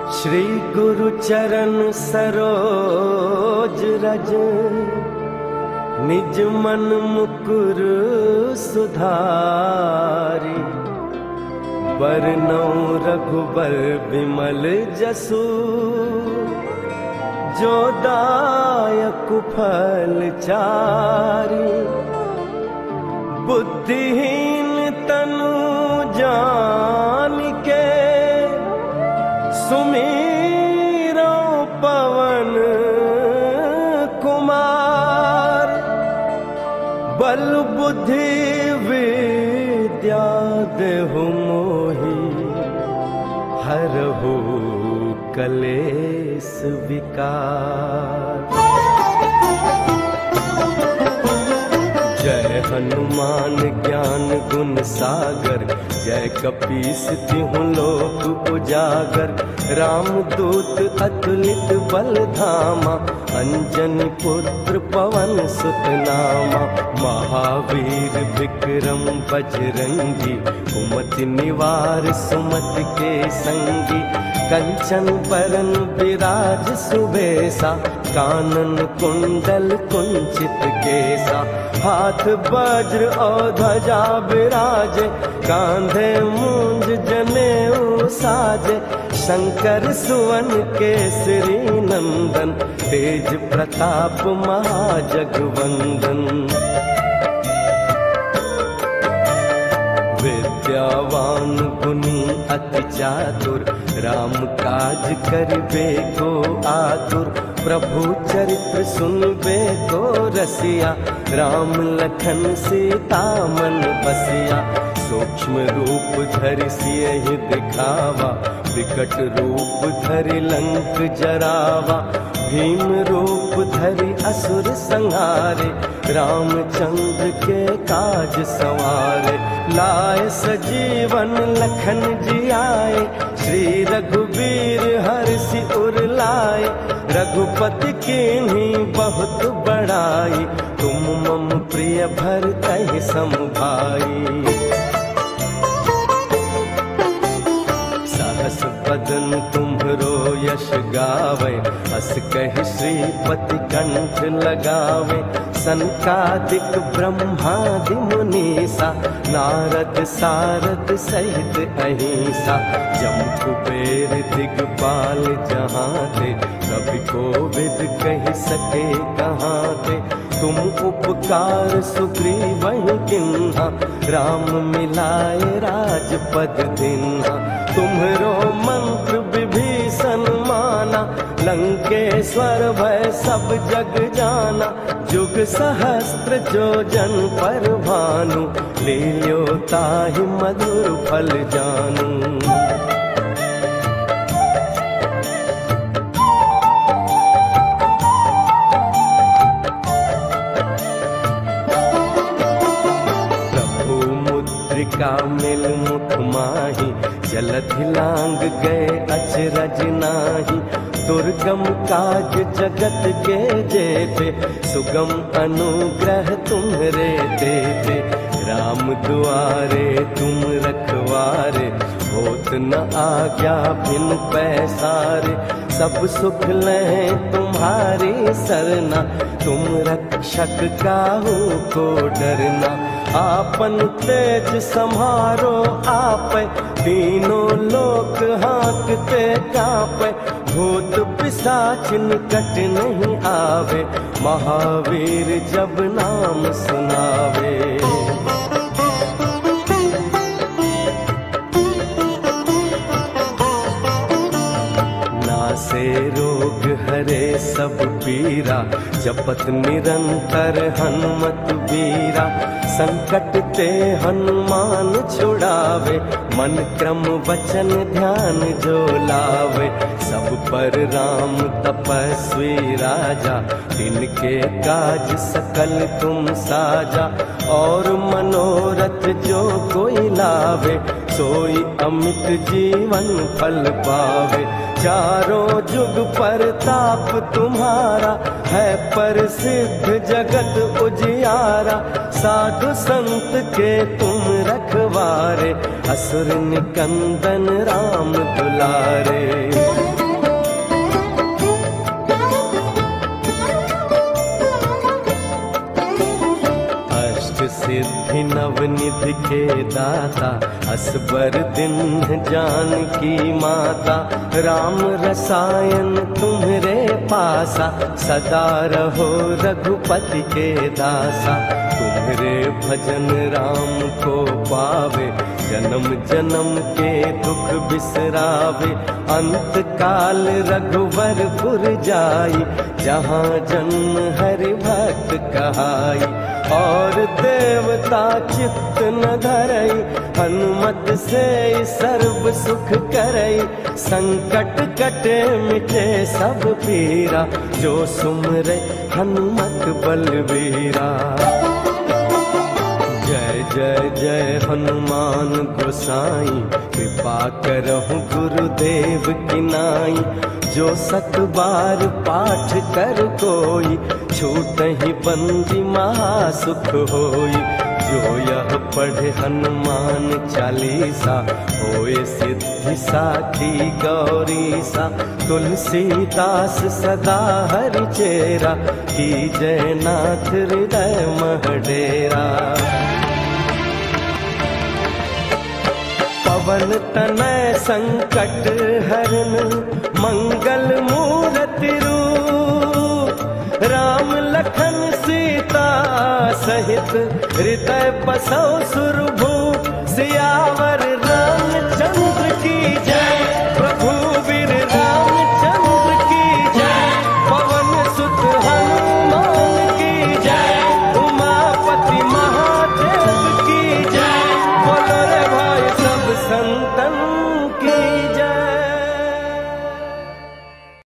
श्री गुरु चरण सरोज रज, निज मन मुकुर सुधारी। बरनौ रघुबर बिमल जसु, जो दायक फल चारि। बुद्धिहीन तनु जानिके, सुमीरो पवन कुमार। बल बुद्धि विद्या देहु मोहि, हरहु कलेस विकार। जय हनुमान ज्ञान गुण सागर, जय कपीस तिहुँ लोक उजागर। राम दूत अतुलित बल धामा, अंजनी पुत्र पवन सुत नामा। महावीर विक्रम बजरंगी, कुमति निवार सुमति के संगी। कंचन बरन विराज सुबेसा, कानन कुंडल कुंचित केसा। हाथ वज्र और ध्वजा विराजे, कांधे मूंज जनेऊ साजे। शंकर सुवन केसरी नंदन, तेज प्रताप महाजगवंदन। विद्यावान गुणी अति चातुर, राम काज करिबे को आतुर। प्रभु चरित्र सुनबे को रसिया, राम लखन सीता मन बसिया। सूक्ष्म रूप धरि सियहि दिखावा, विकट रूप धरि लंक जरावा। भीम रूप धरि असुर संहारे, रामचंद्र के काज सवारे। लाए सजीवन लखन जियाए, श्री रघुबीर हर्षि उर लाए। रघुपति कीन्ही बहुत बड़ाई, तुम मम प्रिय भरतहि सम भाई। सहस बदन तुम्हरो यश गावे, हस कहि श्रीपति कंठ लगावे। सनकादिक ब्रह्मादि मुनीसा, नारद सारद सहित अहिंसा। जम कुबेर दिगपाल जहाँ थे, कभी कोविद कहि सके कहाँ थे। तुम उपकार सुग्रीवहि किन्हा, राम मिलाए राजपद दीन्हा। तुम्हरो मंत्र विभीषण माना, लंकेश्वर भय सब जग जाना। जुग सहस्त्र जो जन पर भानु, लील्यो ताहि मधुर फल जानू। का मिल मुख माही, जलधि लांग गए अचरज नाही। दुर्गम काज जगत के जेते, सुगम अनुग्रह तुम्हरे देते। राम दुआरे तुम रखवारे, होत न आज्ञा बिन पैसारे। सब सुख लें तुम्हारी सरना, तुम रक्षक काहू को डरना। आपन तेज सम्हारो आपै, तीनों लोक हाँकते कांपै। भूत पिशाच निकट नहीं आवे, महावीर जब नाम सुनावे। नासे रोग हरे सब पीरा, जपत निरंतर हनुमत बीरा। संकट ते हनुमान छुड़ावे, मन क्रम वचन ध्यान जो लावे। सब पर राम तपस्वी राजा, तिनके काज सकल तुम साजा। और मनोरथ जो कोई लावे, सोई अमित जीवन फल पावे। चारों जुग परताप तुम्हारा, है प्रसिद्ध जगत उजियारा। साधु संत के तुम रखवारे, असुर निकंदन राम दुलारे। नवनिधि के दाता, असबर दिन जानकी माता। राम रसायन तुम्हरे पासा, सदा रहो रघुपति के दासा। तुम्हरे भजन राम को पावे, जन्म जन्म के दुख बिसरावे। अंत काल रघुवरपुर जाई, जहाँ जन्म हरि भक्त कहाई। और देवता चित्त न धरई, हनुमत से सर्व सुख करई। संकट कटे मिटे सब पीरा, जो सुमरे हनुमत बलवीरा। जय जय जय हनुमान गोसाई, कृपा करहु गुरुदेव की नाई। जो सत बार पाठ कर कोई, छूटहि बंदी महासुख होई। जो यह पढ़े हनुमान चालीसा, होए सिद्धि साखी गौरीसा। तुलसीदास सदा हरि चेरा, कीजय नाथ हृदय मह डेरा। पवन तनय संकट हरन, मंगल मूरति रूप। राम लखन सीता सहित, हृदय बसौ सुरभूप। सियावर रामचंद्र की जय, प्रभु वीर रामचंद्र की जय। पवन सुत हनुमान की जय, उमापति महादेव की जय। बोलो रे भाई सब संतन